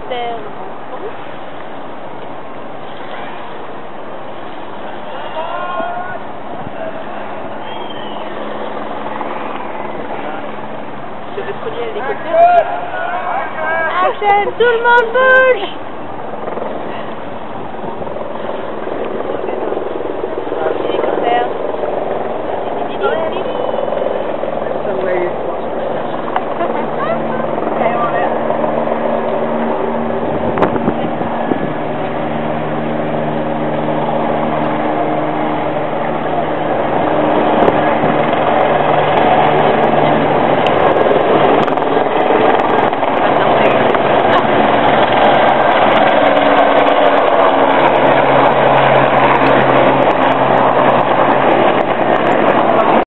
hélicoptère. Je vais te relier à l'hélicoptère. Action, tout le monde bouge!